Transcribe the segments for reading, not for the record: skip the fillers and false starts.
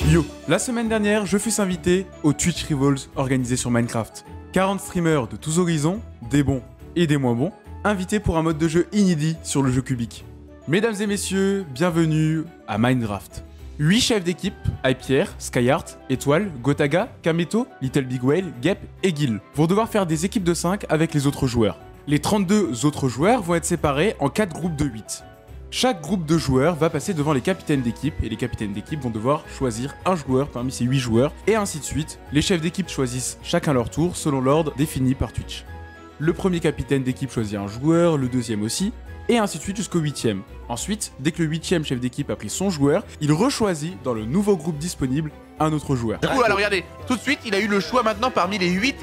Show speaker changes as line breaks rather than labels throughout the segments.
Yo, la semaine dernière, je fus invité au Twitch Rivals organisé sur Minecraft. 40 streamers de tous horizons, des bons et des moins bons, invités pour un mode de jeu inédit sur le jeu cubique. Mesdames et messieurs, bienvenue à Minecraft. 8 chefs d'équipe, Hypierre, Skyheart, Étoile, Gotaga, Kameto, Little Big Whale, Gep et Gil, vont devoir faire des équipes de 5 avec les autres joueurs. Les 32 autres joueurs vont être séparés en 4 groupes de 8. Chaque groupe de joueurs va passer devant les capitaines d'équipe et les capitaines d'équipe vont devoir choisir un joueur parmi ces 8 joueurs et ainsi de suite. Les chefs d'équipe choisissent chacun leur tour selon l'ordre défini par Twitch. Le premier capitaine d'équipe choisit un joueur, le deuxième aussi, et ainsi de suite jusqu'au 8ème. Ensuite, dès que le 8ème chef d'équipe a pris son joueur, il rechoisit dans le nouveau groupe disponible un autre joueur.
Du coup, alors regardez, tout de suite, il a eu le choix maintenant parmi les 8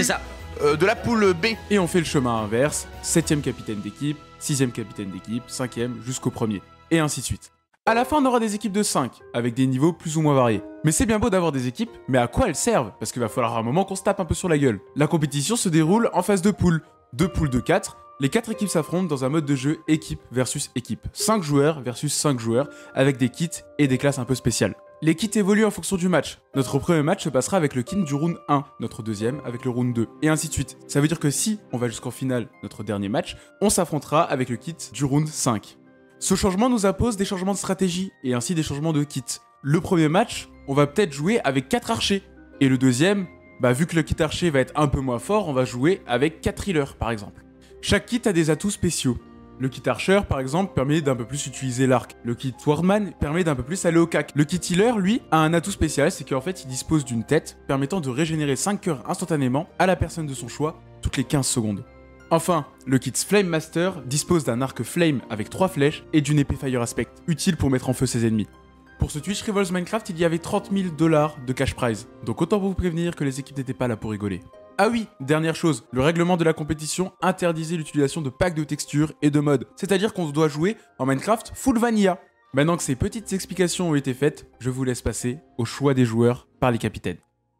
de la poule B.
Et on fait le chemin inverse, 7ème capitaine d'équipe, 6ème capitaine d'équipe, 5ème jusqu'au premier, et ainsi de suite. À la fin, on aura des équipes de 5, avec des niveaux plus ou moins variés. Mais c'est bien beau d'avoir des équipes, mais à quoi elles servent? Parce qu'il va falloir à un moment qu'on se tape un peu sur la gueule. La compétition se déroule en phase de poules. 2 poules de 4, les 4 équipes s'affrontent dans un mode de jeu équipe versus équipe. 5 joueurs versus 5 joueurs, avec des kits et des classes un peu spéciales. Les kits évoluent en fonction du match. Notre premier match se passera avec le kit du round 1, notre deuxième avec le round 2, et ainsi de suite. Ça veut dire que si on va jusqu'en finale, notre dernier match, on s'affrontera avec le kit du round 5. Ce changement nous impose des changements de stratégie, et ainsi des changements de kit. Le premier match, on va peut-être jouer avec 4 archers, et le deuxième, vu que le kit archer va être un peu moins fort, on va jouer avec 4 healers par exemple. Chaque kit a des atouts spéciaux. Le kit Archer, par exemple, permet d'un peu plus utiliser l'arc. Le kit Swordman permet d'un peu plus aller au cac. Le kit Healer, lui, a un atout spécial, c'est qu'en fait, il dispose d'une tête permettant de régénérer 5 cœurs instantanément à la personne de son choix, toutes les 15 secondes. Enfin, le kit Flame Master dispose d'un arc Flame avec 3 flèches et d'une épée Fire Aspect, utile pour mettre en feu ses ennemis. Pour ce Twitch Rivals Minecraft, il y avait 30 000 $ de cash prize, donc autant vous prévenir que les équipes n'étaient pas là pour rigoler. Ah oui, dernière chose, le règlement de la compétition interdisait l'utilisation de packs de textures et de modes, c'est-à-dire qu'on doit jouer en Minecraft full vanilla. Maintenant que ces petites explications ont été faites, je vous laisse passer au choix des joueurs par les capitaines.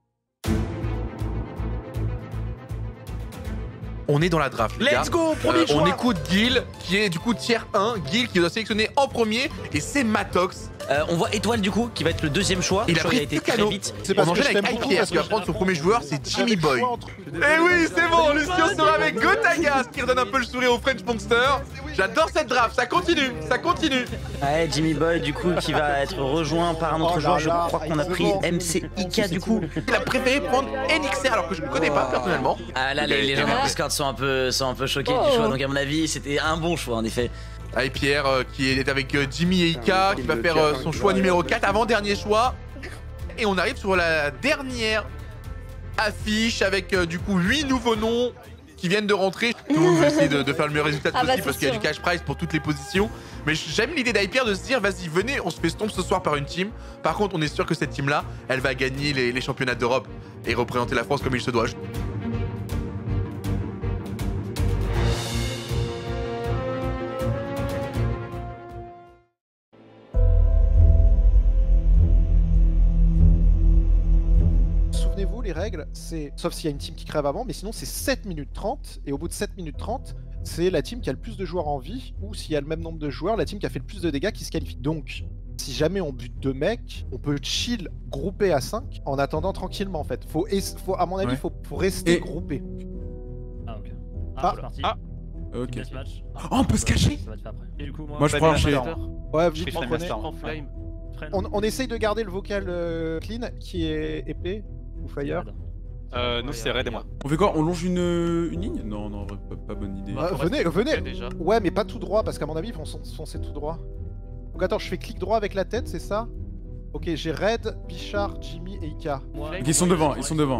On est dans la draft, les gars.
Let's go, premier choix.
On écoute Gil, qui est du coup tier 1. Gil qui doit sélectionner en premier, et c'est Matox.
On voit Étoile du coup, qui va être le deuxième choix.
Il a pris
été
Tucano.
très vite.
On enchaîne avec Hypierre, qui va prendre son premier joueur, c'est Jimmy Boy. Et oui, c'est bon, Lucio sera avec Gotaga, ce qui redonne un peu le sourire au French Monster. J'adore cette draft, ça continue, ça continue.
Ouais, Jimmy Boy du coup, qui va être rejoint par un autre joueur. Je crois qu'on a pris MCIK du coup.
Il a préféré prendre NXR, alors que je ne connais pas personnellement.
Ah là, les gens de Discord sont un peu choqués du choix. Donc à mon avis, c'était un bon choix en effet.
Hypierre qui est avec Jimmy et Ika, qui va faire son choix numéro 4, avant-dernier choix. Et on arrive sur la dernière affiche avec du coup 8 nouveaux noms qui viennent de rentrer. Tout le monde veut essayer de faire le meilleur résultat possible parce qu'il y a du cash prize pour toutes les positions. Mais j'aime l'idée d'Hypierre de se dire, vas-y, venez, on se fait stomp ce soir par une team. Par contre, on est sûr que cette team-là, elle va gagner les championnats d'Europe et représenter la France comme il se doit.
Souvenez-vous, les règles, c'est, sauf s'il y a une team qui crève avant, mais sinon c'est 7 minutes 30, et au bout de 7 minutes 30, c'est la team qui a le plus de joueurs en vie, ou s'il y a le même nombre de joueurs, la team qui a fait le plus de dégâts qui se qualifie. Donc, si jamais on bute 2 mecs, on peut chill groupé à 5 en attendant tranquillement en fait. À mon avis, faut rester groupé.
Ah ok.
Ah.
C'est parti.
Ah. Ok.
Match.
Oh, on peut se cacher.
Ça va te faire après. Et du coup,
Moi je prends archer.
Ouais,
je
vite,
prends
prenez.
Flame.
On essaye de garder le vocal clean, qui est épée ou fire.
Nous c'est Red et moi.
On fait quoi? On longe une ligne? Non, non, pas bonne idée.
Venez. Ouais, mais pas tout droit, parce qu'à mon avis, ils vont foncer tout droit. Donc attends, je fais clic droit avec la tête, c'est ça? Ok, j'ai Red, Bichard, Jimmy et Ika.
Ok, ils sont devant.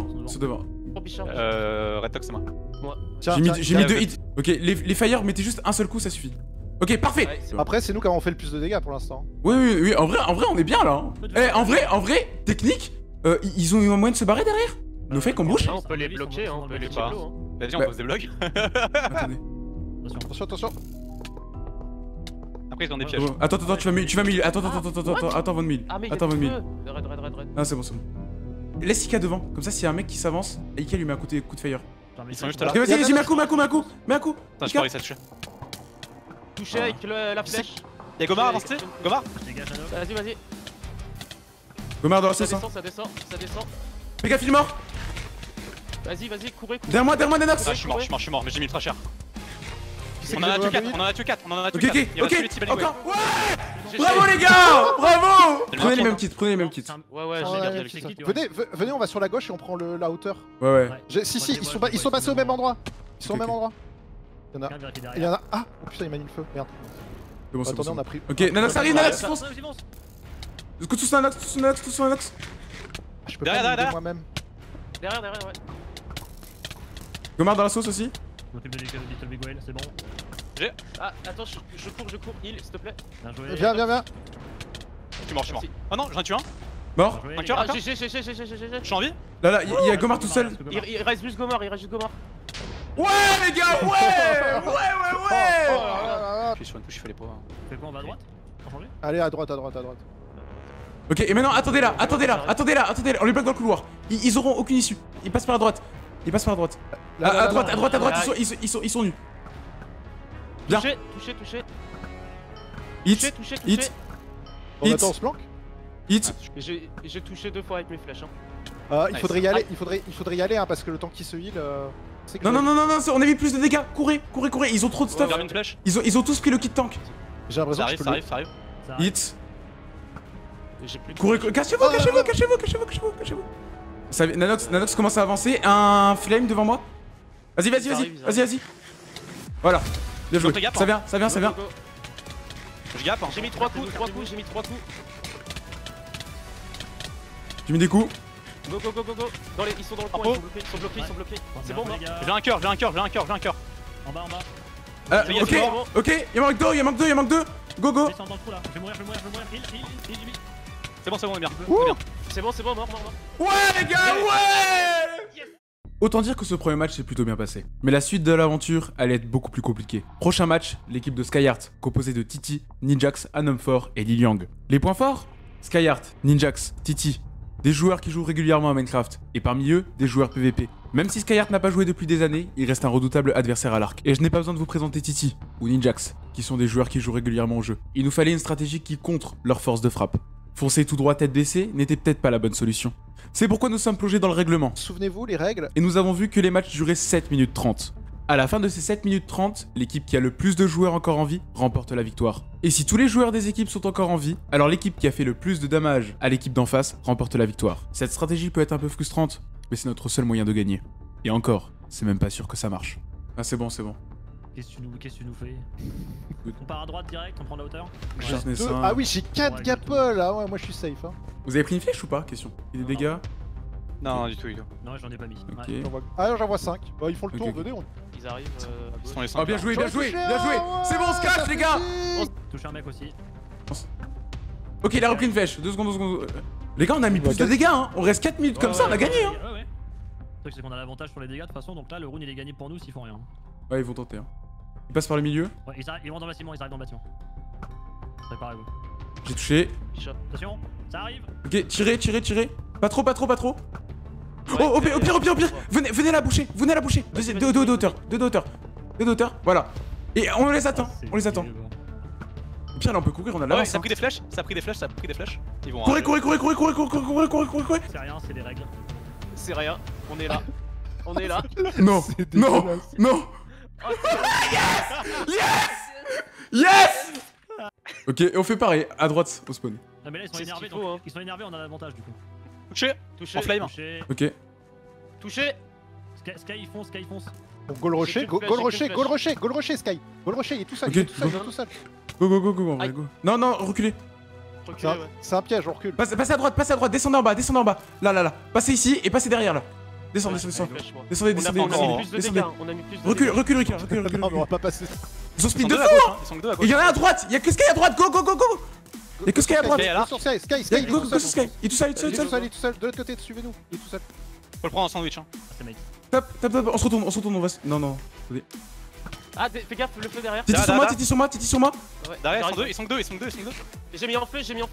Red Tox c'est moi.
Tiens,
J'ai mis 2 hits. Ok, les fire, mettez juste un seul coup, ça suffit. Ok, parfait.
Après, c'est nous qui avons fait le plus de dégâts pour l'instant.
Oui, en vrai, on est bien là. En vrai, technique, ils ont eu un moyen de se barrer derrière. Nous fait qu'on bouge.
On peut les bloquer, on peut les bloquer.
Vas-y, on pose des blocs.
Attendez.
Attention.
Après, ils ont des pièges.
Attends, tu vas mille. Attends, Von Mille. Attends, Von Mille.
Red.
Ah, c'est bon. Laisse Ika devant. Comme ça, s'il y a un mec qui s'avance, Ika lui met un coup de feu.
Ils sont juste là.
Ok, vas-y, mets un coup.
Attends, je peux réussir à tuer.
Touché avec la flèche.
Y'a Gomar avancé? Gomar?
Vas-y.
Gomard dans la
Ça
sauce. Hein.
descend, ça descend, ça descend.
Les gars, il est mort.
Vas-y, vas-y, courez.
Derrière moi, Nanox.
Ah, je suis mort, mais j'ai mis ultra cher.
C'est
On
que
en a
j'ai
tué
joué
4, on en a tué 4, on en a tué
Ok,
4.
ok,
Il reste que les
ok.
Tibet
Encore. Ouais.
GG.
Bravo les gars. Bravo.
C'est le
Prenez les
marqué,
mêmes kits, prenez les mêmes kits.
Ouais, ouais,
Ah,
j'ai gardé
ouais,
le
c'est ça.
kit.
Venez, on va sur la gauche et on prend la hauteur.
Ouais, ouais.
Si, ils sont passés au même endroit. Ils sont au
Ok,
même
ok.
endroit. Il y en a.
Vérifie
Il y
derrière.
en a. Ah oh, putain, il m'a mis le feu. Merde.
C'est bon, c'est
Attendez,
bon.
on a pris.
Ok, Nanox arrive, Nanox, fonce.
Vas-y, fonce.
Tous Nanox, tous Nanox.
Je peux
Derrière,
pas me
derrière.
moi-même.
Derrière, ouais.
Gomard dans la sauce aussi.
Je m'occupe de Little Big Whale, c'est bon.
Ah, attends, je cours, heal, s'il te plaît.
Bien joué.
Viens.
Je suis mort.
Merci.
Oh non, j'en ai tué un.
Mort.
Bien joué,
Un
les
cœur,
gars.
un cœur.
GG.
Je suis en vie.
Là, il y a Gomard tout seul.
Il reste juste Gomard,
Ouais, les gars, ouais.
Oh là là.
Je suis sur une touche, il fallait pas.
Fais quoi, on va à droite? On change?
Allez, à droite.
Ok, et maintenant, attendez là, on les bloque dans le couloir. Ils auront aucune issue. Ils passent par la droite.
Là,
À
là,
droite,
là.
ils sont nus. Bien.
Touché.
Hit,
Touché.
hit,
On
Hit.
attend, on se planque.
hit.
J'ai touché 2 fois avec mes flèches. Hein.
Il
Nice.
faudrait y aller, il faudrait y aller hein, parce que le temps qu'il se heal. C'est que
Non, on a mis plus de dégâts. Courez. Ils ont trop de stuff.
Garde une flèche.
Ils ont tous pris le kit tank.
J'ai l'impression
Ça
que je
arrive,
peux
ça arrive.
Ça arrive.
Hit.
J'ai plus de
Courez,
flèches.
cachez-vous. Nanox commence à avancer. Un flame devant moi. Vas-y. Voilà. Bien joué.
Fais gaffe,
Ça vient.
Go, go, go.
Je gappe.
J'ai mis 3 coups.
J'ai mis des coups.
Go. Ils sont dans le coin,
Info.
ils sont bloqués. C'est
Bien
bon,
joué,
mort.
les gars.
J'ai un cœur.
En bas.
Fais gaffe,
Ok, il manque deux. Go.
Descends dans le trou là. Je vais mourir. Heal, Jimmy.
C'est bon, on est bien.
C'est bon, mort.
Ouais les gars, ouais. Autant dire que ce premier match s'est plutôt bien passé. Mais la suite de l'aventure allait être beaucoup plus compliquée. Prochain match, l'équipe de Skyheart, composée de Titi, Ninjax, Anomfor et Liliang. Les points forts? Skyheart, Ninjax, Titi. Des joueurs qui jouent régulièrement à Minecraft. Et parmi eux, des joueurs PVP. Même si Skyheart n'a pas joué depuis des années, il reste un redoutable adversaire à l'arc. Et je n'ai pas besoin de vous présenter Titi ou Ninjax, qui sont des joueurs qui jouent régulièrement au jeu. Il nous fallait une stratégie qui contre leur force de frappe. Foncer tout droit tête baissée n'était peut-être pas la bonne solution. C'est pourquoi nous sommes plongés dans le règlement.
Souvenez-vous les règles.
Et nous avons vu que les matchs duraient 7 minutes 30. À la fin de ces 7 minutes 30, l'équipe qui a le plus de joueurs encore en vie remporte la victoire. Et si tous les joueurs des équipes sont encore en vie, alors l'équipe qui a fait le plus de damage à l'équipe d'en face remporte la victoire. Cette stratégie peut être un peu frustrante, mais c'est notre seul moyen de gagner. Et encore, c'est même pas sûr que ça marche. Ah c'est bon.
Qu'est-ce que tu nous fais? On part à droite direct, on prend la hauteur?
Business,
Deux-
hein.
Ah oui, j'ai 4
Ouais,
gapples. Ah ouais, moi je suis safe. Hein.
Vous avez pris une flèche ou pas? Question. Et des
Non.
dégâts?
Non, du tout.
Non, j'en ai pas mis.
Ok.
Ouais.
J'en vois 5. Bah, ils font le tour,
Ok.
venez.
Ils arrivent à
Ils
gauche.
sont les
Oh bien joué, bien joué. C'est bon, on se cache les gars.
Touche un mec aussi.
Ok, il a repris une flèche. 2 secondes. Les gars, on a mis plus de dégâts, hein. On reste 4 minutes comme ça, on a gagné, hein.
Ouais. Le truc, c'est qu'on a l'avantage sur les dégâts de toute façon, donc là, le round il est gagné pour nous s'ils font rien.
Ouais, ils vont tenter, hein. Ils passent par le milieu.
Ouais, ils vont dans le bâtiment, ils arrivent dans le bâtiment. Préparez-vous.
J'ai touché.
Shot.
Attention, ça arrive.
Ok, tirez. Pas trop.
Ouais,
Oh, au pire. Venez la boucher. Deux de hauteur. Voilà. Et on les attend. Au pire, là, on peut courir, on a de
Ouais,
l'avance.
ça a pris des flèches. Ils vont.
Courez.
C'est rien, c'est des règles.
C'est rien, on est là.
Non. Yes. Ok, et on fait pareil, à droite, au spawn.
Non, mais là, ils sont
C'est ce
énervés,
qu'il faut,
donc
hein.
ils sont énervés, on a l'avantage du coup.
Touché. En flame.
Touché.
Ok.
Sky, ils foncent.
Donc go le rocher,
J'ai
go
qu'une
le
flèche,
rocher, go le rocher, Sky. Go le rocher, il est tout seul,
Ok,
il est tout
go.
seul.
Go, en vrai,
Aïe.
go. Non, reculez.
Reculez, ouais.
C'est un piège, on recule.
Passez à droite, descendez en bas. Là. Passez ici et passez derrière là. Descendez.
Flèche, moi.
Descendez.
On a mis
encore,
plus de
descendez.
dégâts, on a mis plus de
Recule,
dégâts.
Non, mais on va pas passer.
Ils ont
Ils
speed
sont
de
deux à
fou.
gauche. Ils sont que deux à
Et
gauche.
il y en a à droite. Il y a que Sky à droite. Go. Y'a que Sky à droite.
Ok, là.
Sur Sky, il est
Go,
tout
sur
seul.
Sky. Il est tout seul.
Il est tout seul, de l'autre côté, suivez-nous. Il est tout seul.
Faut le prendre en sandwich.
Ah, c'est mec.
Top. On se retourne, on va. Non.
Ah, fais gaffe, le feu derrière.
Titi sur moi.
Ouais,
Derrière,
j'arrive.
ils sont que deux.
J'ai mis en feu. J'ai mis en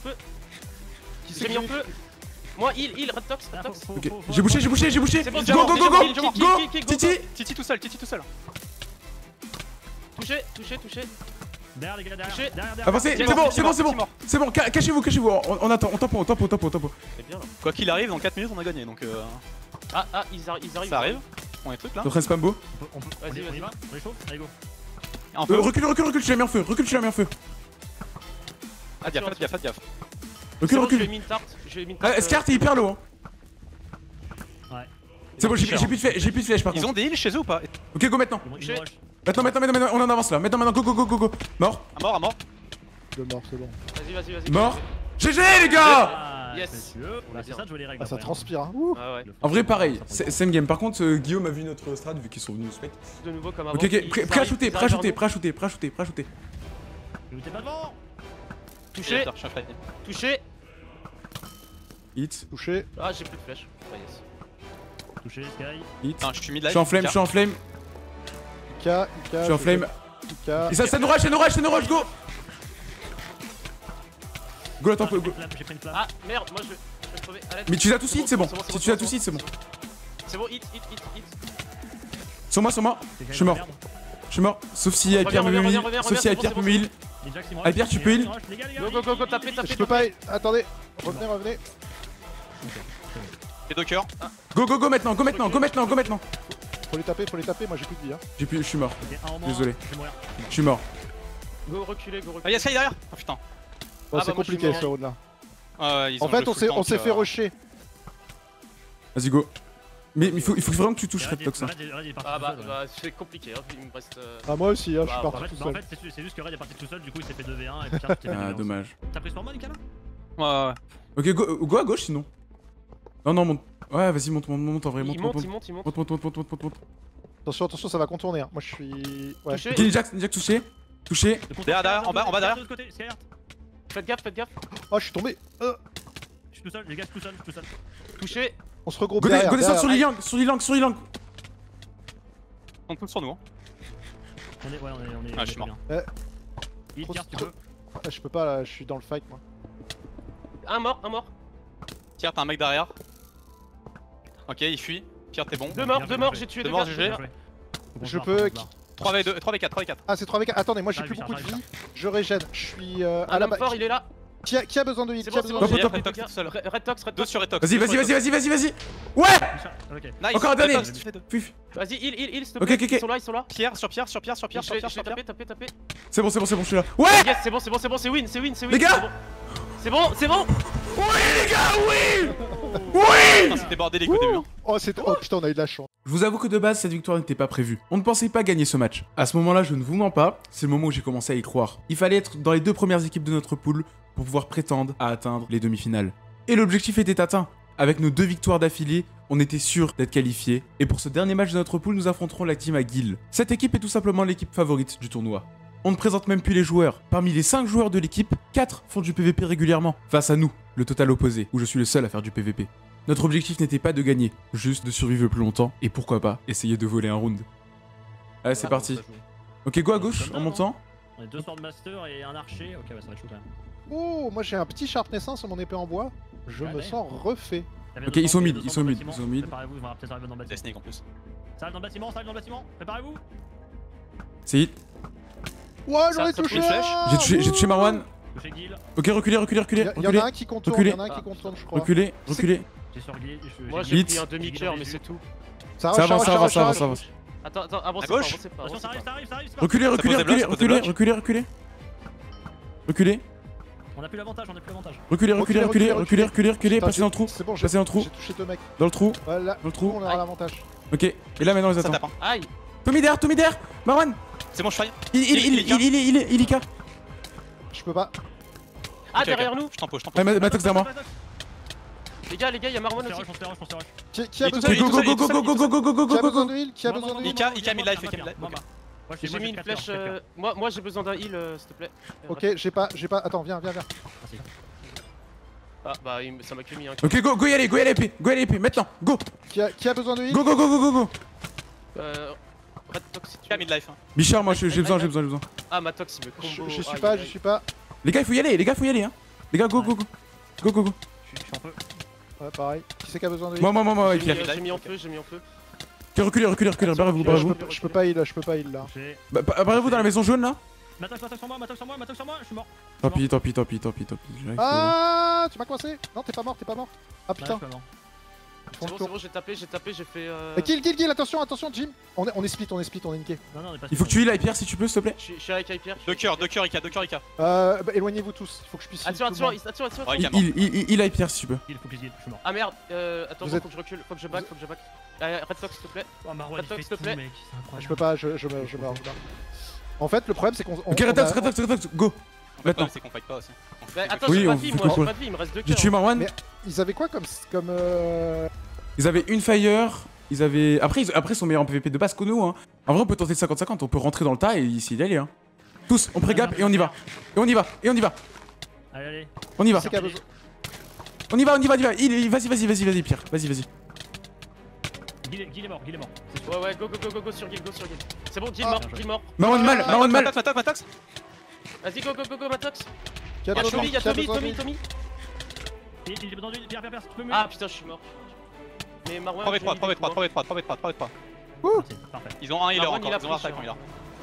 feu. Moi, heal, Red Tox.
Ah,
Ok. J'ai bouché.
C'est bon,
Go.
kill.
Titi.
Titi tout seul.
Touché.
Derrière les gars, derrière.
Touché.
Derrière.
Avancez, c'est bon, c'est bon, c'est bon. C'est bon, cachez-vous, cachez-vous. On attend, on tape, on tape.
C'est bien là.
Quoi qu'il arrive, dans 4 minutes, on a gagné donc.
Ah, ils arrivent.
Ça arrive. On est trucs là.
T'es en train de spambo.
Vas-y,
On y
vas-y.
va. On est chaud. Allez go.
Un peu.
Recule, tu l'as mis en feu. Recule, tu l'as mis en feu.
Ah, gaffe, faites gaffe.
C'est bon, je lui ai
Recule.
mis une tarte. Je lui ai mis une tarte.
Escart est hyper low. Hein.
Ouais.
C'est bon, j'ai plus de flèches par
Ils
contre.
ont des heals chez eux ou pas?
Ok, go maintenant.
Ils vont rush.
Maintenant, on en avance là. Maintenant, go. Mort.
À mort.
Le mort, c'est bon.
Vas-y.
Mort. GG les gars.
Ah,
Yes.
messieurs. C'est ça de jouer les règles.
Ah, ça
après, hein.
transpire. Hein. Ouh.
Ah ouais.
En vrai, pareil. Same game. Par contre, Guillaume a vu notre strat vu qu'ils sont venus au spec.
De nouveau comme avant.
Ok, prêt à shooter.
Ils arrivent
Mais t'es pas devant.
Touché.
Je suis un fly.
Touché.
Hit.
Touché.
Ah, j'ai plus de flèche. Ah, yes.
Touché, Sky.
Hit.
Non, je suis mid
Je
life.
suis en flame,
IK.
Je suis en flame.
IK.
Et ça nous rush, go. Go, attends, go.
J'ai pris une flamme.
Ah, merde, moi je vais crever. Arrête.
Mais tu l'as tous hit, c'est bon. Si tu l'as tous hit, c'est bon.
C'est bon, hit.
Sur moi. Je suis mort. Je suis mort. Sauf si Hyper me heal. Sauf si Hyper me heal. Hyper, tu peux heal.
Go, tapez.
Je peux pas. Attendez. Revenez.
Les deux cœurs.
Go maintenant.
Faut les taper. Moi j'ai plus de vie. Hein.
Je suis mort. Désolé.
Je vais mourir.
Je suis mort.
Go, reculez.
Ah, y'a Sky derrière. Oh putain.
Bon,
Ah,
c'est
bah, moi, je suis
compliqué
mort.
ce round là.
Ouais, ils
En
ont
fait,
joué full
on s'est
tank,
fait rusher.
Vas-y, go. Mais il faut vraiment que tu touches
Red,
Red Tox. Hein.
il est parti
Ah
tout
bah,
seul, ouais.
c'est compliqué, hein. Il me reste.
Ah, moi aussi, hein, je suis
Bah,
parti tout
En
seul.
fait, c'est juste que Red est parti tout seul, du coup il s'est fait 2v1 et puis Pierre s'est fait 2v1.
Ah, dommage.
T'as pris Stormon, Nicolas?
Ouais.
Ok, go à gauche sinon. Non, monte. Ouais, vas-y, monte en vrai.
Il monte.
Monte.
Attention, ça va contourner. Hein. Moi je suis. Ouais.
Touché.
Ok, Jack touché.
Derrière, en bas, derrière.
De l'autre côté, Skyheart.
Faites gaffe.
Oh, je suis tombé.
Je suis tout seul, les gars, je suis tout seul.
Touché.
On se regroupe
Go
derrière.
descendre sur
derrière.
l'Ilang.
On tous sur nous. Hein.
On est.
Ah, je suis mort.
Il
Trop-
tire, tu
trop-
peux.
Ah, je peux pas là, je suis dans le fight moi.
Un mort.
Tiens, t'as un mec derrière. Ok, il fuit. Pierre, t'es bon.
Deux morts, j'ai tué
Deux
deux
morts,
gars.
GG.
Je peux-
3v2, 3v4.
Ah, c'est 3v4. Attendez, moi j'ai
Ah,
plus
oui,
beaucoup de
ça
vie. Je régène. Je suis à
Un
la
homme
base.
fort, il est là.
Qui a besoin de hit?
C'est
Qui a
bon, c'est
besoin
bon.
de
Top,
Red
Red
Tox tout seul.
Tox.
Deux sur Red Tox.
Vas-y. Ouais.
Ok.
Nice.
Encore un dernier.
Deux tox,
Puf.
Vas-y, il, s'il te
Ok,
plaît.
ok.
Ils sont là.
Pierre, sur Pierre.
Tapé.
C'est bon, je suis là. Ouais.
Yes, c'est bon, c'est win.
Les gars.
C'est bon.
Putain, c'était bordélique au début. Hein.
Oh, oh putain, on a eu de la chance.
Je vous avoue que de base, cette victoire n'était pas prévue. On ne pensait pas gagner ce match. À ce moment-là, je ne vous mens pas, c'est le moment où j'ai commencé à y croire. Il fallait être dans les 2 premières équipes de notre pool pour pouvoir prétendre à atteindre les demi-finales. Et l'objectif était atteint. Avec nos 2 victoires d'affilée, on était sûr d'être qualifiés. Et pour ce dernier match de notre pool, nous affronterons la team Aguil. Cette équipe est tout simplement l'équipe favorite du tournoi. On ne présente même plus les joueurs. Parmi les 5 joueurs de l'équipe, 4 font du PVP régulièrement. Face à nous, le total opposé, où je suis le seul à faire du PVP. Notre objectif n'était pas de gagner, juste de survivre le plus longtemps, et pourquoi pas, essayer de voler un round. Allez, c'est parti. Ok, go à gauche, en montant.
On est 2 Swordmaster et un archer. Ok, ça va être chaud quand même.
Oh, moi j'ai un petit sharpness 1 sur mon épée en bois. Je me
Allez.
sens refait.
Ok, ils sont mid, ils sont mid.
Préparez-vous, ils vont peut-être arriver dans le
Des
bâtiment.
snakes en plus.
Ça arrive dans le bâtiment, préparez-vous.
C'est hit.
Ouais, j'en ai
Ça
touché
une flèche.
un.
J'ai touché Marwan.
Touché Guil,
Ok, reculez.
Il y en a un qui contourne, il y en a un qui contourne, je crois.
Reculez.
j'ai sur Guil.
Moi,
Guil.
j'ai
Hit.
pris un demi-cœur, mais c'est tout.
Ça
Ça
rush,
avance.
Attends, avancez
À gauche.
pas.
Attention, ça arrive, c'est parti.
Reculez.
pose des blocs.
On a plus l'avantage,
Reculez, passez dans le trou.
C'est bon,
Passez dans le trou.
j'ai touché 2 mecs.
Dans le trou,
Voilà,
dans le trou.
on aura l'avantage.
Ok, et là maintenant, ils
Ça
attendent.
tape. Hein.
Aïe.
Tommy derrière, Marwan.
C'est bon, je fire.
Il IK.
Je peux pas.
Ah,
Ok,
derrière
ok.
nous.
Je t'en pose.
Matox derrière moi.
Les gars, il y a Marwan
On se
aussi.
rush.
Qui a
Il est
besoin
tout
de
seul,
heal?
il est tout seul.
Qui a besoin
Go.
de heal? Qui a besoin de heal?
Ika mid life.
J'ai mis une flèche. Moi, j'ai besoin d'un heal, s'il te plaît.
Ok, j'ai pas. Attends, viens.
Ah, bah, ça m'a que mis un.
Ok, go y aller, épée, maintenant, go.
Qui a besoin de heal?
Go.
Red Tox, si tu
Ika
veux.
mid life.
Bichard, moi j'ai besoin.
Ah, ma Tox, il me combo.
Je suis
Aïe,
pas,
aïe,
je
aïe.
suis pas.
Les gars, il faut y aller, hein. Les gars, go.
Je suis en feu.
Ouais, pareil. Qui c'est qui a besoin de heal?
Moi,
J'ai
Pierre.
mis en feu, j'ai mis en feu.
Ok, reculez, barrez-vous.
Je peux pas heal là.
Touché.
Barrez-vous dans la maison jaune là.
Matox sur moi, je suis mort.
Tant pis. J'arrive,
Ah, tu m'as coincé. Non, t'es pas mort. Ah
Ouais,
putain.
je suis pas mort.
Ils font le
C'est
tour.
bon, j'ai tapé, j'ai fait.
Kill, attention, Jim. On est split, on est niqué.
Non, on est pas
Il faut que tu heal Hyper si tu peux, s'il te plaît.
Je suis avec Hyper.
Deux cœurs, Ika.
Bah, éloignez-vous tous, il faut que je puisse.
Attention,
heal tout le monde.
attention.
Ouais, Ika mort.
Il Hyper si tu peux.
Il faut que je suis mort.
Ah merde, attends,
Vous êtes-
faut que je recule, faut que je back. Red Fox, s'il te plaît.
Oh, Marwan,
Matox,
il fait
s'il te
tout,
plaît.
mec, c'est incroyable.
Je peux pas, je meurs. En fait, le problème c'est qu'on.
Ok, Retox, go. Maintenant.
C'est qu'on fight pas aussi.
Bah, attends,
Oui,
j'ai pas
on
de vie,
fait
moi,
quoi
j'ai pas de vie, il me reste 2
J'ai
cœurs.
tué Marwan.
Mais- Ils avaient quoi comme.
Ils avaient une fire. Ils avaient. Après, ils sont meilleurs en PVP de base que nous. Hein. En vrai, on peut tenter le 50-50. On peut rentrer dans le tas et essayer d'y aller. Hein. Tous, on pré-gap et on y va.
Allez,
On y va.
C'est qu'il y a besoin.
On y va. Vas-y, Pierre. Vas-y.
Guil est mort.
Ouais, go sur Gil. C'est bon, Gil
Ah.
mort.
Marwan mal.
Matox.
Vas-y, go, Matox.
Qui a besoin,
Tommy,
qui a besoin de-
Tommy.
Il est dans une. Pierre, si tu peux me.
Ah putain, je suis mort. Mais Marwan.
3v3.
Merci, parfait.
Ils ont un healer
Marwan,
encore,
il a
ils ont un
pris
attaque en healer.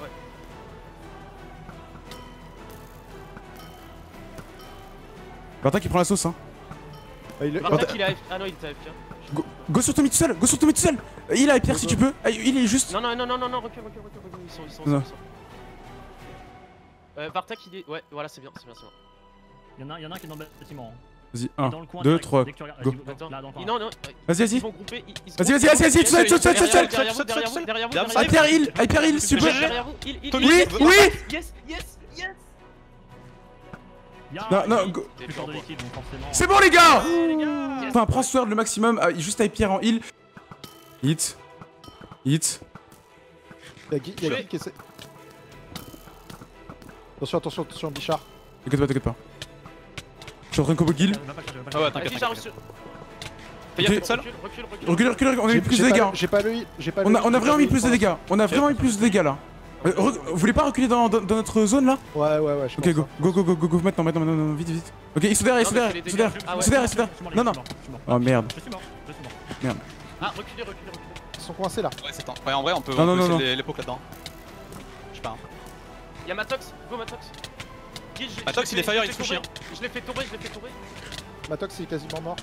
Varta qui prend la sauce. Hein.
Vartak, il a. Ah non, il était AFK.
Go sur Tommy tout seul. Il a Hyper si tu peux. Il est juste.
Non, recule. Ils sont.
Non.
Vartak, il est. Ouais, voilà, c'est bien.
Il y en a un qui est dans le bâtiment.
Vas-y,
Il est
1,
dans le coin,
2,
direct.
3.
Dès que tu regardes-
go.
vas-y,
Attends.
là, dans le coin.
Non.
Vas-y.
Ils vont grouper.
Vas-y, tout seul.
Derrière vous.
Hyper heal si tu peux.
Derrière vous. Il.
Oui.
Yes.
Non, go.
Plus fort de l'équipe, donc forcément.
C'est bon, les gars.
Ouais, les gars.
Enfin, prends Sword le maximum. Juste Hyper en heal. Hit.
Il y a Guy qui essaie. Attention, Bichard.
T'inquiète pas. Je suis en train de combo kill.
Ah ouais,
Vas-y,
t'inquiète.
j'ai reçu.
Fais gaffe, t'es seul.
Recule.
On a mis plus de dégâts.
J'ai pas le.
On a vraiment mis plus de dégâts. Là. Vous voulez pas reculer dans notre zone là?
Ouais, je
Ok,
pense, hein.
go, maintenant, vite. Ok, ils sont derrière.
Ah ouais.
Ils sont derrière. Non. Oh merde.
Je suis mort.
Ah, reculez.
Ils sont coincés là.
Ouais, c'est temps. Ouais, en vrai, on peut
Non.
essayer l'époque là-dedans. Je sais pas.
Y'a Matox, go Matox.
Matox, il est fire, il se fait chier.
Je l'ai fait tomber.
Matox il est quasiment mort.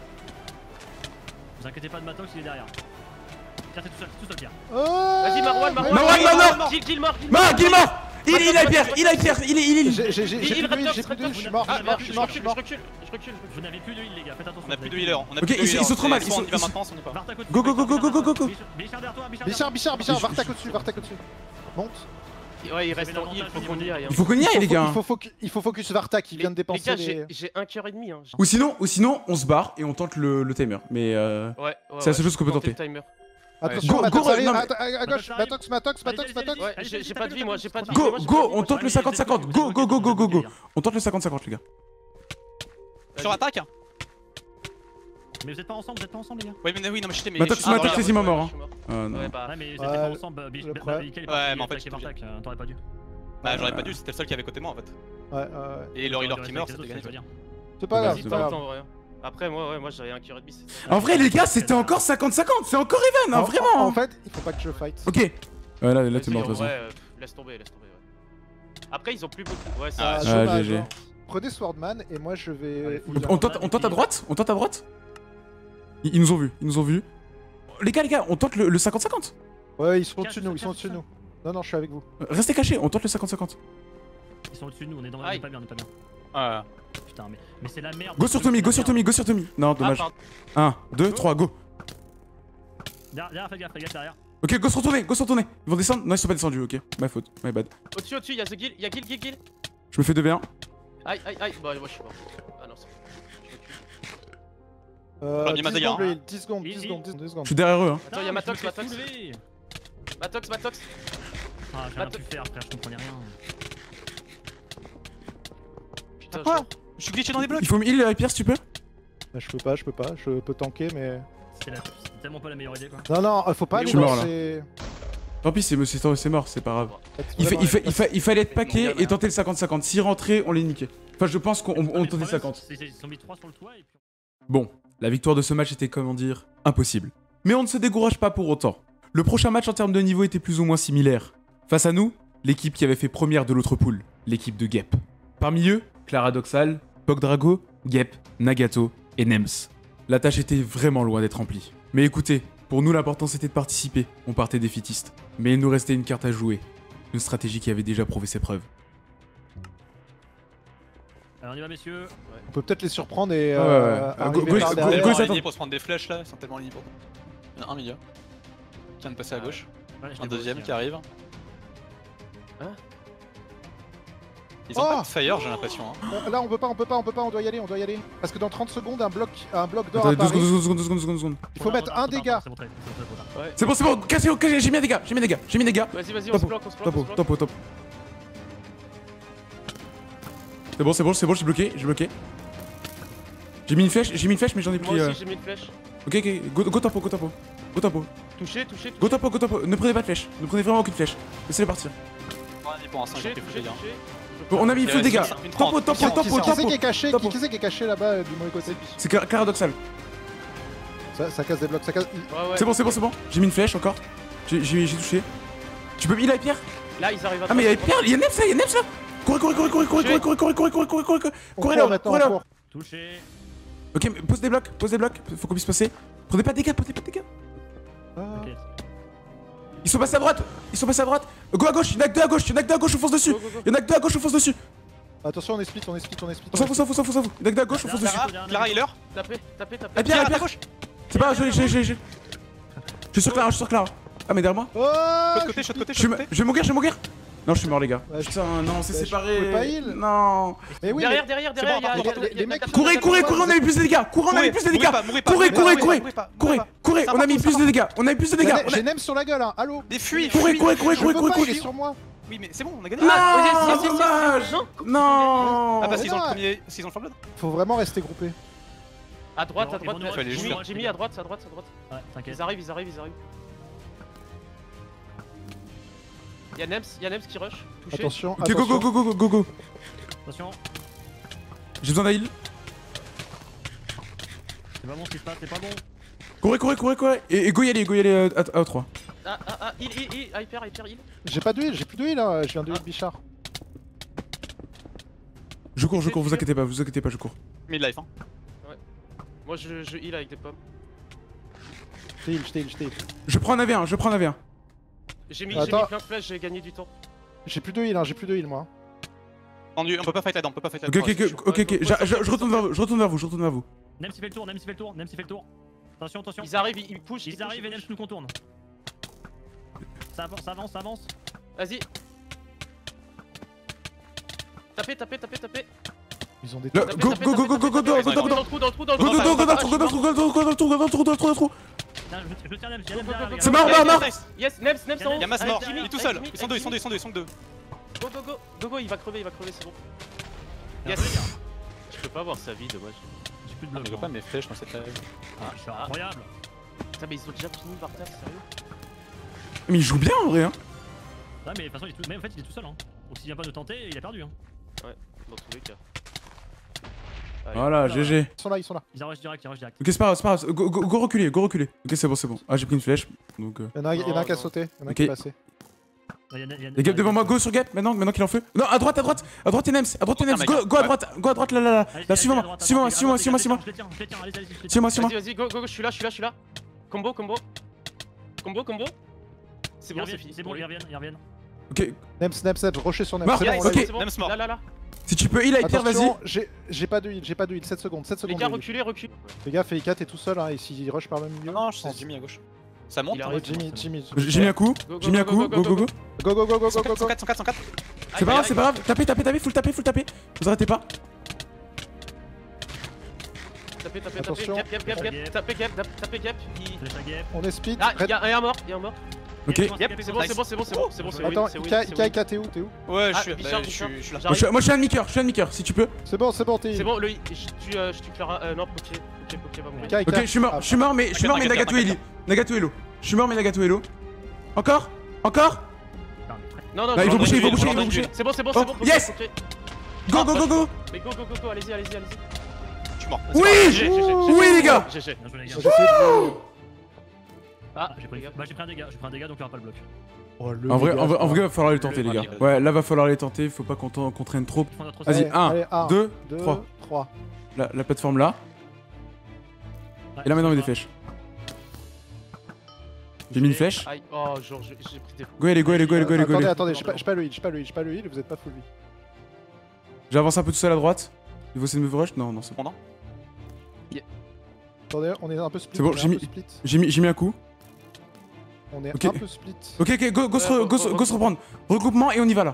Vous inquiétez pas de Matox, il est derrière. Pierre, t'es tout seul, Pierre.
Vas-y, Marwan.
Marwan.
Gil mort.
Marc, il est mort. Il a Hyper.
J'ai plus de heal, je suis mort.
Ah, je recule.
Vous n'avez plus de heal, les gars, faites attention.
On a plus de healer.
Ok, ils sont trop mal,
Soit on y
ils
va
sont-
maintenant, soit on y va.
Vartak au-dessus,
Go.
Bichard derrière toi,
Bichard, Vartak au-dessus. Monte.
Ouais, il reste en heal, faut qu'on y aille.
Il faut qu'on y aille, les gars.
Il faut focus Vartak, il vient de dépenser
Les gars,
les.
j'ai 1 cœur et demi.
Ou sinon, on se barre et on tente le timer. Mais
Ouais.
c'est la seule chose qu'on peut tenter.
Attention,
Go,
Matox
go,
arrive
non, mais-
à gauche. Matox.
Ouais, j'ai pas de vie, moi, j'ai pas de vie.
Go, on tente le 50-50. Go. On tente le 50-50, les gars.
Sur attaque.
Mais vous êtes pas ensemble, les gars.
Oui, non, mais je t'ai mais.
Matox,
je suis-
Matox,
Ah,
quasiment mort.
Ouais,
Ah non.
bah.
Ouais, mais vous
Ouais,
étiez pas ensemble,
le
Bichard
problème-
est
Ouais,
parti,
mais en fait,
attaquer
j'étais
Vartak, t'aurais pas dû.
Bah, j'aurais pas dû, c'était le seul qui avait côté moi en fait.
Ouais.
Et le healer qui meurt, c'était
c'est
gagné.
bien.
C'est pas grave,
Vas-y,
c'est pas grave.
tente en vrai. Après, moi j'avais 1 cœur et demi.
En vrai, les gars, c'était encore 50-50. C'est encore even, hein, vraiment.
En fait, il faut pas que je fight.
Ok. Ouais, là, t'es mort, de toute façon.
Ouais, laisse tomber, ouais. Après, ils ont plus beaucoup. Ouais,
Ah,
ça.
dommage,
GG.
hein. Prenez Swordman et moi je vais.
On tente à droite. Ils nous ont vus. Les gars, on tente le 50-50.
Ouais, ils sont au-dessus de nous, Non, je suis avec vous.
Restez cachés, on tente le 50-50.
Ils sont au-dessus de nous, on est
Aïe.
pas bien.
Ouais.
Putain, mais c'est la merde.
Go sur Tommy. Non, dommage. 1, 2, 3, go.
Derrière, fais gaffe derrière.
Ok, go se retourner. Ils vont descendre? Non, ils sont pas descendus, ok. My faute, my bad.
Au-dessus, y'a Gil, Gil.
Je me fais 2v1.
Aïe. Bah, moi je suis mort. Ah non, c'est bon.
J'aurais mis ma dégâts, hein.
10 secondes.
Je suis derrière eux, hein.
Attends, y'a Matox. Matox.
Ah, j'ai rien pu faire, frère, je comprenais rien.
Putain,
Quoi? Je suis glitché dans des blocs.
Il faut me heal Hyper si tu peux.
Je peux pas. Je peux tanker, mais.
C'est tellement pas la meilleure idée, quoi.
Non, faut pas
Je
aller
suis mort, là.
lancer-
Tant pis, c'est mort, c'est pas grave.
Vraiment,
Il fallait être paquet et tenter le 50-50. S'ils rentraient, on les niquait. Enfin, je pense qu'on tentait le 50.
Ils sont mis 3 sur le toit et puis.
Bon, la victoire de ce match était, comment dire, impossible. Mais on ne se décourage pas pour autant. Le prochain match en termes de niveau était plus ou moins similaire. Face à nous, l'équipe qui avait fait première de l'autre poule, l'équipe de Gep. Parmi eux, Claradoxal, Pogdrago, Gep, Nagato et Nems. La tâche était vraiment loin d'être remplie. Mais écoutez, pour nous l'important c'était de participer, on partait défaitiste. Mais il nous restait une carte à jouer, une stratégie qui avait déjà prouvé ses preuves.
Alors on y va messieurs.
On peut peut-être les surprendre et
Ouais, ouais.
arriver
Go-
par
go-
derrière.
go-
Ils sont
attends.
alignés pour se prendre des flèches là, ils sont tellement alignés pour. Il y en a un milieu. Qui vient de passer à gauche.
Ouais, je
Un
les vois
deuxième
aussi,
qui arrive.
Hein
Ils ont
Oh
pas de fire, j'ai l'impression. Hein.
Là on peut pas, on doit y aller, Parce que dans 30 secondes un bloc d'or
Attendez, deux
apparaît.
secondes.
Il faut mettre un dégât.
C'est bon, trop tard.
C'est bon, cassez, j'ai mis un dégât,
Vas-y, on se bloque, on se bloque. on se bloque.
Top. C'est bon, j'ai bloqué. J'ai mis une flèche, mais j'en ai
Moi
pris...
aussi, j'ai mis une flèche.
Ok, go tempo.
Touché.
Go tempo, ne prenez pas de flèche, ne prenez vraiment aucune flèche. Laissez-les partir.
On est pour un 5,
Touché.
j'ai pris les gars.
Bon, on a mis full dégâts.
Une
Tempo.
30.
Qui c'est qui est caché
Tempo.
Qui c'est qui est caché là-bas du mauvais côté?
C'est Claradoxal.
Ça casse des blocs, ça casse.
Ouais.
C'est bon. J'ai mis une flèche encore. J'ai touché. Tu peux heal avec Pierre?
Là, ils arrivent à.
Ah, mais il y a Pierre, il y a Nems là. Courez. Courez là,
maintenant,
courez là.
on court.
Touché.
Ok, mais pose des blocs. Faut qu'on puisse passer. Prenez pas de dégâts.
Ah.
Ok.
Ils sont passés à droite. Go à gauche, y'en a que deux à gauche, on fonce dessus.
Go.
Attention, on est split.
On s'en fout. Y'en a que deux à gauche, on fonce dessus.
Clara, healer.
Tapez.
Ah, Pierre.
à gauche.
C'est pas grave, j'ai. Je suis sur Clara. Ah, mais derrière moi.
Oh
Shot côté.
Je vais mourir. Non, je suis mort, les gars.
Ouais,
Putain, non, c'est
je
séparé.
pouvais pas heal.
Non.
Mais oui,
Derrière,
C'est bon,
il y a-
les mecs-
Courez, on a mis plus de dégâts. Courez, on a mis plus de dégâts.
J'ai Nem sur la gueule, hein. Allô.
Des fuis.
Courez.
Je peux pas, il est sur moi.
Oui, mais c'est bon, on a gagné.
Non,
vas-y,
dommage. Non.
Ah, parce qu'ils ont
non.
le premier. S'ils ont le Flamblade.
Faut vraiment rester groupé.
À droite.
Ils vont nous
Fallait juste faire.
Jimmy, à droite.
Ouais, t'inquiète.
Ils arrivent. Y'a Nems qui rush. Touché.
Attention,
Ok, go.
Attention.
J'ai besoin d'un heal.
C'est pas bon ce qui se passe, c'est pas bon.
Courez. Et go y aller à 3.
Heal, hyper, heal.
J'ai pas de heal, j'ai plus de heal là, je viens de heal Bichard.
Je cours, vous inquiétez pas, je cours.
Mid-life, hein.
Moi je heal avec des pommes.
Je t'ai heal.
Je prends un AV1.
J'ai mis
Attends.
plein de flèches, j'ai gagné du temps.
J'ai plus de heal, moi.
Tendu, on peut pas fight là-dedans,
Ok, je retourne vers vous.
Nems il fait le tour. Attention.
Ils arrivent, ils pushent.
Ils arrivent et Nems nous contourne. Ça avance.
Vas-y. Tapez.
Ils ont des
Go.
trucs.
Go.
Dans le trou.
Non, je tiens Nems, il y a Nems derrière, les gars.
C'est mort.
Yes, Nems
Y'a Mas mort,
Jimmy,
il est tout seul.
Jimmy,
Ils sont deux.
Go, il va crever, c'est bon.
Bien
Yes.
joué, les gars.
Je peux pas avoir sa vie, dommage.
J'ai plus de
Je
bloc.
vois pas mes flèches dans cette live.
Je suis incroyable.
Putain, mais ils ont déjà fini par terre, sérieux.
Mais il joue bien en vrai, hein.
Ouais, mais de toute façon, il est tout seul. Hein. Donc s'il vient pas de tenter, il a perdu. Hein.
Dans tous les cas. Allez.
Voilà, GG.
Ils sont là.
Ils rush direct.
Ok, c'est pas grave. Go reculer. Ok, c'est bon. Ah, j'ai pris une flèche. Donc.
Il y en a un qui a sauté, il y en a un qui est passé.
Les Gap devant moi, go sur Gap maintenant qu'il en fait. Non, à droite, et Nems, go à droite, là, suivez-moi.
Vas-y, go, je suis là. Combo. C'est bon, c'est fini.
C'est bon, ils reviennent.
Ok,
Nems, rocher sur Nems.
Mort.
C'est bon, on
Ok.
l'a-
C'est bon,
Nems mort.
Là.
si tu peux heal avec Pierre, vas-y.
Attention, j'ai pas de heal, 7 secondes.
Les gars, reculez.
Les gars, Felica, t'es tout seul, hein, et s'il rush par le milieu.
Non, c'est Jimmy à gauche. Ça monte.
Il
hein.
arrive.
Jimmy.
J'ai mis un coup,
Go.
go.
104.
C'est pas grave. Tapez, full taper. Vous arrêtez pas.
Tapez.
Attention.
Gap. Tapez gap.
Flèche à Gap.
On est split.
Ah, il y a un mort.
Ok.
Yep, c'est bon.
Attends,
c'est
Ika, t'es où?
Ouais,
Ah,
je
Bichard,
suis là.
J'arrive.
Moi, je suis un demi-cœur, si tu peux.
C'est bon, t'es
C'est bon, je tue Clara. Non, Poké va mourir.
Ok, je suis mort, mais Nagato est heal. Nagato est low. Je suis mort, mais Nagato est low. Encore.
Non,
Là, ils vont boucher.
C'est bon.
Oh, yes.
Ok.
Go.
Mais go, allez-y.
Je suis mort.
Oui, les gars.
GG.
Bien joué, les gars.
J'essaie de...
Ah,
J'ai pris un dégât, donc il y aura pas le bloc.
Oh, le
En vrai,
dégât,
en vrai, va falloir les tenter, les gars.
Vas-y.
Ouais, là, va falloir les tenter. Faut pas qu'on traîne trop. Vas-y,
Allez,
1, 2, 3.
3.
La plateforme là. Et là, maintenant, on met des flèches. J'ai mis une flèche.
Aïe, oh, genre, j'ai pris des.
Go, allez, go, allez, go, allez, go, allez, go.
Attendez,
allez.
attendez, j'ai pas le heal, vous êtes pas full vie.
J'avance un peu tout seul à droite. Il faut essayer de me rush. Non, non, c'est bon.
Pendant.
Attendez, on est un peu split.
C'est bon,
on est
j'ai
un
mis-
peu split.
J'ai mis un coup.
On est
Ok.
un peu split.
Ok, ok, go se reprendre. Regroupement et on y va là.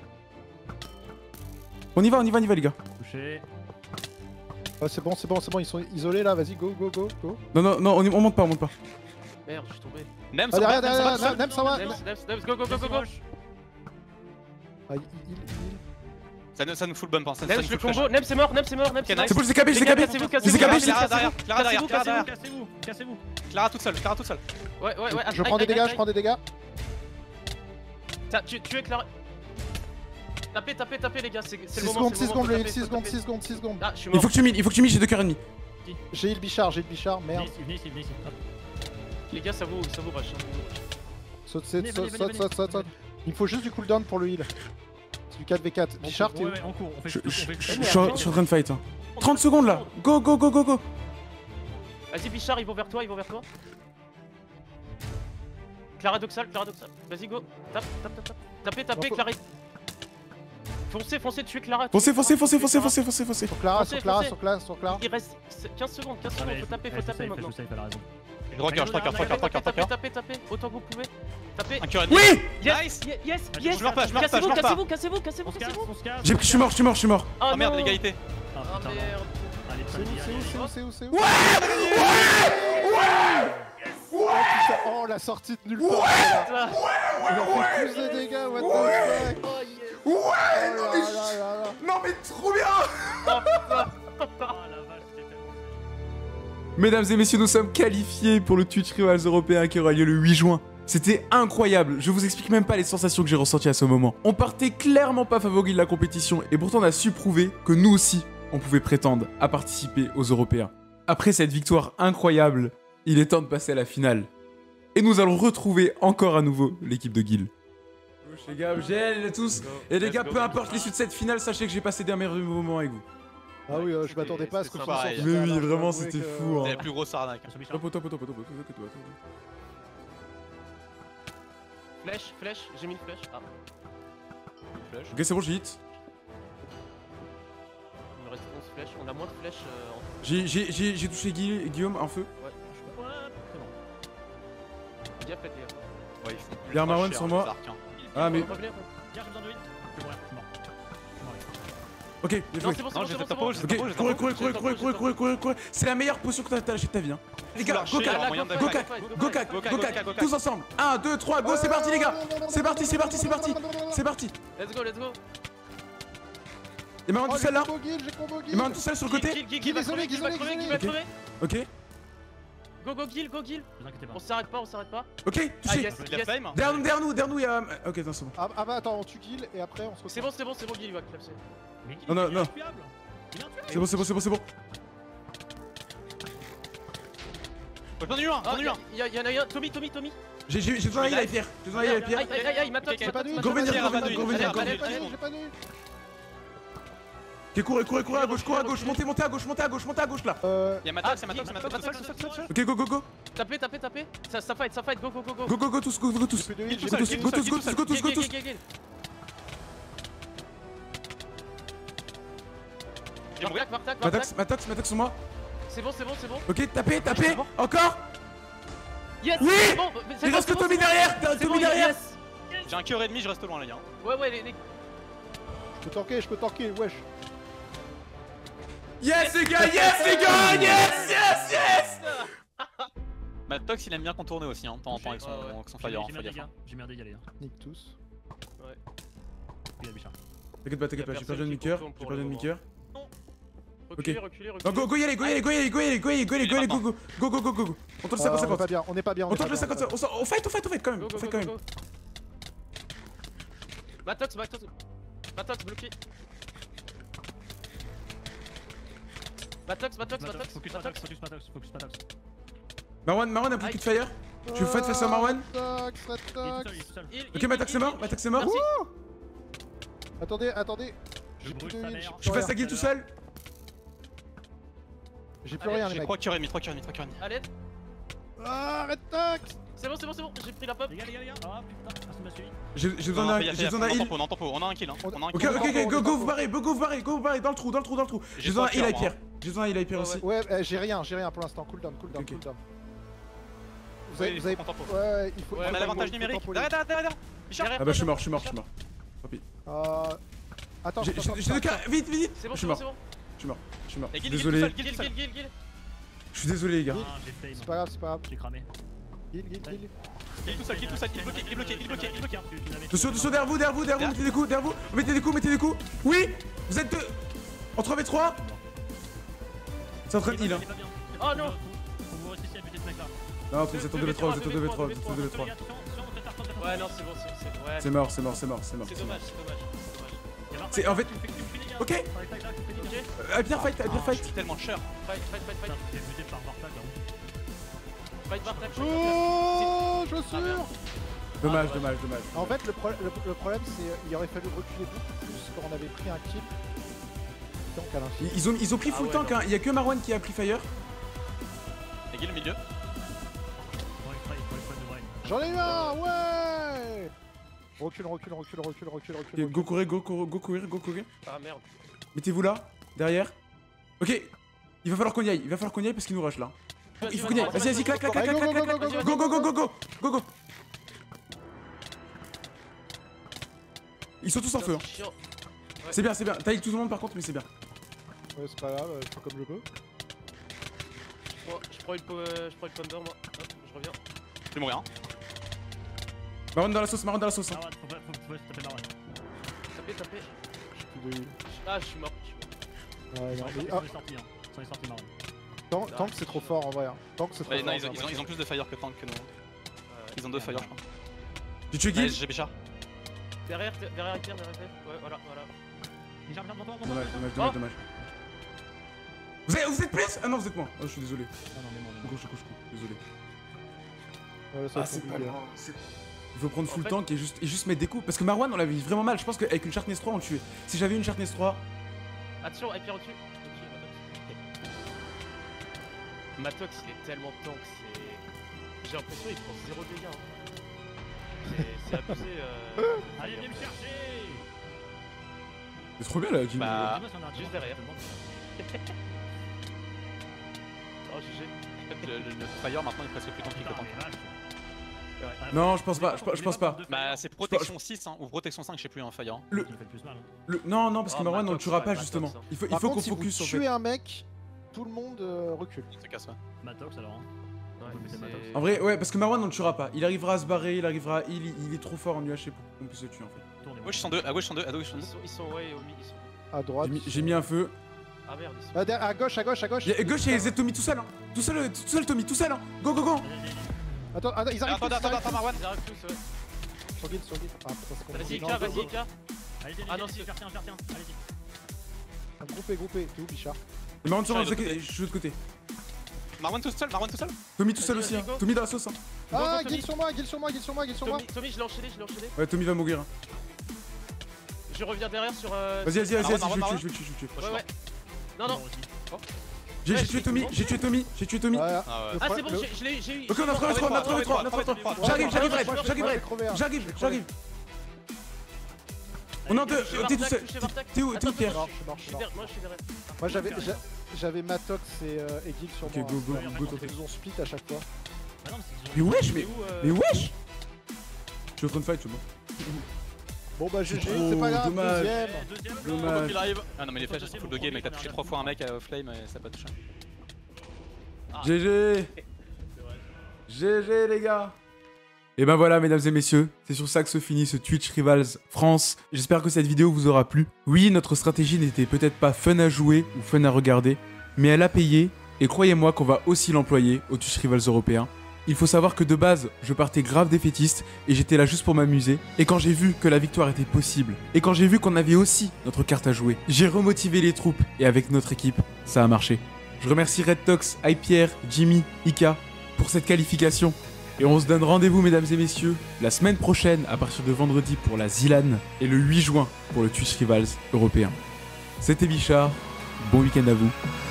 On y va, les gars.
Touché.
Oh, c'est bon, ils sont isolés là, vas-y, go.
Non, non, non, on monte pas, on monte pas.
Merde, je suis tombé.
Nem,
Ah,
ça va,
derrière,
Nem, ça va tout seul.
Nem, ça va.
Nems, go, go, go, go, go.
Ah,
Ça nous full bump, hein. Ça
Nems,
nous
le
full flash.
combo. Nems, c'est mort, Nems, c'est mort.
Ok, nice.
C'est bon, je les capé, je les
Les gars,
capé.
cassez-vous,
Je les ai capés, je les ai
Clara
capés.
derrière, Clara derrière, Clara derrière.
Cassez-vous.
Clara toute seule.
Ouais.
Je prends des dégâts, je prends des dégâts.
Tu es Clara. Tapez, les gars, c'est le
6
moment.
secondes,
c'est
6
le moment,
secondes, le
faut
heal, 6
taper,
secondes,
faut
6 secondes, 6 secondes.
taper. Ah, je suis
Il
mort.
faut que tu mises, j'ai 2 cœurs et demi.
J'ai heal Bichard, merde.
Venez ici. Hop.
Les gars, ça vous rush.
Saute.
Venez.
Il me faut juste du cooldown pour le heal. C'est du 4v4.
On
Bichard,
court,
t'es où?
ouais, on court. On fait
Je
on fait-
suis en train de fight. Hein. 30 secondes là. Go.
Vas-y, Bichard, ils vont vers toi. Clara Doxal. Vas-y, go. Tape. Tapez, Clara. Foncez, tuez Clara.
Foncez.
Sur Clara.
Il reste 15 secondes, faut taper maintenant.
Elle a raison.
Je regarde,
Tapez, autant que vous pouvez. Tapez.
Un cœur et demi.
Oui.
Yes.
Je meurs pas.
Cassez-vous.
On se casse.
Je suis mort.
Oh merde, l'égalité.
Ah
Oh
putain.
merde.
Allez,
C'est où? Oh, la sortie de nulle part. Il a fait plus de dégâts, what the fuck.
Oh yes.
Non mais trop bien.
Ah la vache, c'était tellement.
Mesdames et messieurs, nous sommes qualifiés pour le Twitch Rivals européen qui aura lieu le 8 juin. C'était incroyable, je vous explique même pas les sensations que j'ai ressenties à ce moment. On partait clairement pas favori de la compétition et pourtant on a su prouver que nous aussi, on pouvait prétendre à participer aux Européens. Après cette victoire incroyable, il est temps de passer à la finale. Et nous allons retrouver encore à nouveau l'équipe de Guil. Les gars, gêne tous. Et les gars, peu importe l'issue de cette finale, sachez que j'ai passé des meilleurs moments avec vous.
Ah oui, je m'attendais pas à ce que
C'est
tu me
pareil.
sortes
Mais
ça,
oui,
là,
vraiment,
je dois
c'était
avouer
fou, hein.
C'est la plus grosse arnaque.
Flèche, j'ai mis une flèche. Ah,
Ok, c'est bon, j'ai hit.
il me reste 11 flèches. On a moins de flèches en
J'ai touché Guillaume en feu.
Ouais,
C'est bon.
bien fait, les gars.
Ouais, ils font
Il y a un
ultra
Marwan
cher,
sur moi.
les arcs, hein.
Ah, mais.
Revenez.
Viens, j'ai besoin de heal. Je vais mourir, je suis mort.
Ok, bien
Non,
joué.
c'est bon,
Non, j'ai ta peau, j'ai
Ok,
ta peau, j'ai ta peau.
courez. C'est la meilleure potion que t'as lâché de ta vie. Hein. Les gars,
Lâcher,
go
alors, moyen de-
go cac, go cac, tous ensemble. 1, 2, 3, go, c'est parti les gars. C'est parti.
Let's go.
Et Marwan tout seul là.
J'ai combo
Et Marwan tout seul sur le côté.
Guil va
isolé,
crever, Guil va
Ok.
crever.
Ok,
Go, Guil.
Ne vous inquiétez pas.
On s'arrête pas.
ok,
Ah,
touché.
yes.
Il a flame.
Derrière nous, il y a. Ok, non, c'est bon.
Ah bah attends, on tue Guil et après on se
C'est
retrouve.
bon, Guil, il va clapser.
Mais
Non, non,
il est
non.
intuable. Il est intuable.
C'est bon.
J'en ai eu un,
Ah,
j'en ai eu un.
il y en a un. Tommy.
J'ai besoin d'aller à la pierre.
Aïe, ma toque.
J'ai pas de heal,
Go
j'ai pas de
venir,
heal,
go
j'ai pas de
venir,
heal,
go venir,
j'ai pas de
go
heal,
venir.
j'ai pas de heal.
Ok, courez à gauche, montez à gauche là.
Il y a ma tox, c'est ma tox.
Ok, go.
Tapez. Ça fight. Go.
Go tous.
J'ai plus de heal, j'ai plus de heal.
Go tous.
Guil.
J'ai mourir.
Martac.
Ma tox sur moi.
C'est bon.
Ok, tapez.
C'est bon.
Encore.
Yes.
Oui.
C'est bon.
Il reste que Tommy derrière.
C'est bon,
Tommy derrière.
yes.
J'ai un cœur et demi, je reste loin, les gars.
Ouais, les.
Je peux tanker, wesh.
Yes les gars, yes.
Ma tox, il aime bien contourner aussi, hein, de temps en temps avec son fire.
J'ai mis un dégât. J'ai mis un dégât, les gars.
Nique tous.
Il y a Bichard.
T'inquiète pas, j'ai pas de demi-cœur.
Reculez.
Non, go y aller, go. On tente le 50-50.
On est pas bien.
On tente le 50-50. On fight quand même.
Go. Matox, bloqué. Matox.
Focus Matox.
Marwan a plus de fire. Tu fight face à Marwan?
Retox,
Il est tout seul,
Retox.
il est tout seul.
Ok, Matox est mort, Matox est mort.
Merci.
Attendez, attendez.
Je
J'ai
brûle
plus de
sa
heal,
mère.
j'ai
Je
plus
fais sa
rien.
guild tout seul.
J'ai plus rien, les
J'ai
mecs.
3 cœurs et demi, 3 cœurs et demi, 3 cœurs et demi.
Allez,
Ah, Retox.
c'est bon, j'ai pris la pop.
Les gars. Ah putain, personne m'a suivi.
J'ai besoin d'un heal.
On est en tempo, on a un kill. Hein. On a un
Ok,
kill.
ok, go vous barrez, go vous barrez, dans le trou. J'ai besoin d'un heal à Pierre. J'ai besoin d'un heal à Pierre aussi.
Ouais, j'ai rien pour l'instant. Cooldown.
Ok.
Vous avez.
En tempo.
Ouais, il faut.
On a l'avantage numérique. Derrière. Bichard.
Ah bah je suis mort.
Attends,
J'ai 2 cas, vite.
C'est bon,
Je suis
c'est
mort.
bon.
Je suis mort.
Et Guil,
Désolé.
Guil tout seul.
Gil.
Je suis désolé les gars.
Ah, j'ai fail.
C'est pas grave.
J'ai cramé.
Heal.
Guil tout seul, il est bloqué.
Attention, derrière vous, mettez des coups. Oui, vous êtes 2. En 3v3. C'est en train de heal hein.
Oh non.
Faut vous réussir à buter ce mec là.
Non, vous êtes en 2v3, vous êtes en 2v3.
Ouais, non, c'est bon, ouais.
C'est mort.
C'est dommage.
C'est en fait. Ok.
Ok.
Pierre fight.
Je suis tellement cher.
Fight.
J'ai buté par Vartag là.
Fight Bartak.
Oh, chaussure.
Dommage.
En fait, le problème, c'est il aurait fallu reculer beaucoup plus quand on avait pris un kill. Donc à l'infini.
Ils ont pris full tank, hein. Il y a que Marwan qui a pris fire.
Et Guil au milieu.
J'en ai eu un, ouais. Recule.
Ok, go courir.
Ah merde.
Mettez-vous là, derrière. Ok, il va falloir qu'on y aille parce qu'il nous rush là. Il faut qu'on y aille. Vas-y, clac. Go. Ils sont tous en feu. Hein.
Chiant.
C'est bien. T'as heal tout le monde par contre, mais c'est bien.
Ouais, c'est pas grave, je fais comme je peux.
Je prends une Ponder, moi. Hop, je reviens.
Je vais mourir. Hein.
Marwan dans la sauce. Hein.
Ah ouais, faut taper Marwan.
Tapez. Ah, je suis mort.
Ouais, non, mais,
Ils sont sortis, hein. Ils sont sortis Marwan.
tank c'est trop fort en vrai. Hein. Tank c'est trop
Ouais,
fort.
non, ils ont plus de fire que tank que nous. Ils ont 2 fire, je crois.
J'ai tué
Allez,
Guil.
j'ai Bichard.
Derrière Pierre. Ouais, voilà.
Viens devant toi.
Dommage. Vous êtes plus? Ah non, vous êtes moins. Oh, je suis désolé.
Ah non, mais moi.
Couche. Désolé.
Ouais, ça, c'est compliqué.
Il faut prendre
En
full
fait-
tank et juste mettre des coups. Parce que Marwan, on l'avait vraiment mal. Je pense qu'avec une Sharpness 3, on le tuait. Si j'avais une Sharpness 3.
Attention, avec Pierre au-dessus. Matox, il est tellement tank, c'est. J'ai l'impression qu'il prend 0 dégâts. Hein. C'est abusé.
Allez, viens me chercher.
C'est trop bien là, Jimmy.
Bah,
Dis-moi si on a un
juste
tour,
derrière.
c'est bon.
Oh, GG.
en fait, le fire maintenant il est presque plus tanky que
Putain,
tank.
mais vache.
Non, je pense pas. Je pense pas.
Bah, c'est protection 6 hein, ou protection 5, je sais plus, un fire. Hein.
Qui me fait le plus mal. Hein.
Non, parce que
Oh,
Marwan, on le
Matox,
tuera
ouais,
pas
Matox,
justement.
hein.
Il faut
Par
qu'on
contre, si vous
focus sur
tuez
fait.
un mec, tout le monde recule.
Ça casse, ouais.
Matox alors. Hein.
Ouais,
On peut mettre
c'est-
Matox.
En vrai, ouais, parce que Marwan, on le tuera pas. Il arrivera à se barrer, il arrivera à heal, il est trop fort en UHC pour qu'on puisse le tuer en fait.
Tournez-moi.
Gauche, ils sont 2, à gauche, ils sont 2, à gauche, ils sont 2.
Ils sont ouais, au milieu. Ils sont.
À droite.
J'ai mis un feu.
Ah merde, ils sont.
À gauche.
À gauche, il y a Tommy tout seul, hein. Tout seul, Tommy, tout seul, hein. Go.
Vas-y.
Attends, ils arrivent tous, ils arrivent tous.
Marwan.
Ils arrivent tous, ouais.
Sur guild. Ah, putain, c'est compliqué.
Vas-y,
Non,
Ika,
go,
vas-y,
go.
Ika.
Allez,
Ah non,
je
c'est-
retiens. Allez-y.
Groupé. T'es où, Bichard?
Et Marwan sur
Tiens,
l'autre
de
côté, je suis de l'autre côté.
Marwan tout seul.
Tommy tout seul
Vas-y,
aussi, hein.
vas-y, go.
Tommy dans la sauce, hein.
Ah,
Tommy.
guild sur moi.
Tommy, je l'ai enchaîné.
Ouais, Tommy va mourir. Hein.
Je reviens derrière sur.
Vas-y,
Marwan,
je vais
Marwan.
le tuer.
Ouais. Non.
Moi aussi.
J'ai tué Tommy.
Ouais,
Ah ouais.
Ah, c'est bon, j'ai eu.
Ok, on a 3v3. J'arrive. On est en deux. T'es tout seul. T'es où, Pierre?
Non, je suis mort.
Moi, je suis derrière.
Moi, j'avais Matox et Guild sur
Ok,
moi.
go.
Ils nous ont split à chaque fois.
Ah non, mais c'est
Mais wesh,
Mais où,
mais wesh. Je suis en train de fight, c'est bon.
Bon bah GG,
trop
c'est pas grave,
dommage.
deuxième.
Dommage.
Il arrive. Ah non, mais les flèches elles sont full de game, mec. T'as touché 3 fois un mec à flame et ça a pas touché.
GG les gars. Et ben voilà mesdames et messieurs, c'est sur ça que se finit ce Twitch Rivals France. J'espère que cette vidéo vous aura plu. Oui, notre stratégie n'était peut-être pas fun à jouer ou fun à regarder, mais elle a payé, et croyez-moi qu'on va aussi l'employer au Twitch Rivals européen. Il faut savoir que de base, je partais grave défaitiste, et j'étais là juste pour m'amuser, et quand j'ai vu que la victoire était possible, et quand j'ai vu qu'on avait aussi notre carte à jouer, j'ai remotivé les troupes, et avec notre équipe, ça a marché. Je remercie Red Tox, Hypierre, Jimmy, Ika, pour cette qualification. Et on se donne rendez-vous, mesdames et messieurs, la semaine prochaine, à partir de vendredi pour la Zilan, et le 8 juin pour le Twitch Rivals européen. C'était Bichard, bon week-end à vous.